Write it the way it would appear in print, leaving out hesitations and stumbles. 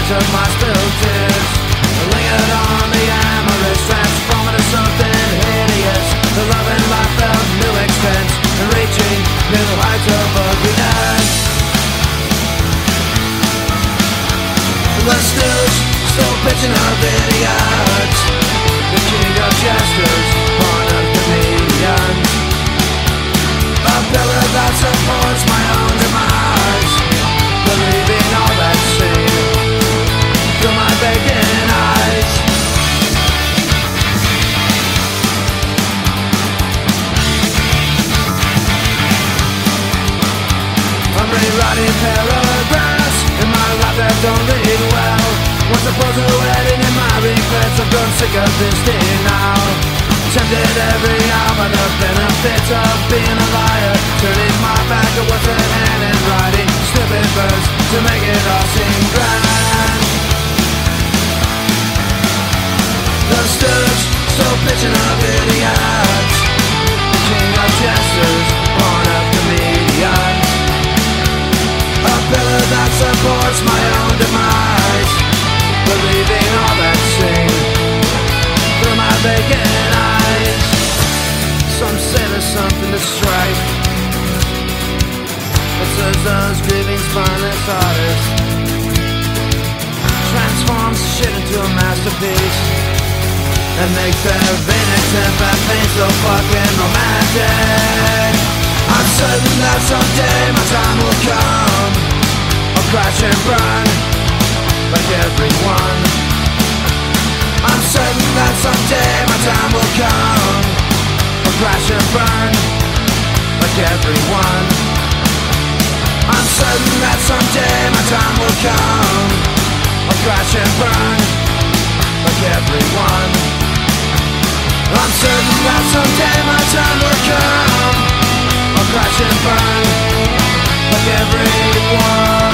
dreams of my spilled tears lingered on the amorous, transforming to something hideous. The love and life of new extent and reaching new heights of ugliness. The stooge still pitching up idiots, the king of jesters, born of comedians. A pillar that supports my own demise, believing all that's seen through my vacant eyes. I'm rewriting paragraphs in my life that don't read well. Once I pose a wedding in my regrets, I've grown sick of this now. Tempted every hour by the benefits of being a liar, turning my back at what's at hand and writing stupid verse to make it all seem grand. The stooge still pitching up idiots, the king of jesters, born of comedians. A pillar that supports my own demise, believing all that's seen through my vacant eyes. Some say there's something to strike. It says those grieving spineless artists transforms shit into a masterpiece and makes their innocent that pain so fucking romantic. I'm certain that someday my time will come. I'll crash and burn like everyone. I'm certain that someday my time will come. I'll crash and burn like everyone. I'm certain that someday my time will come. I'll crash and burn like everyone. I'm certain that someday my time will come. I'll crash and burn like everyone.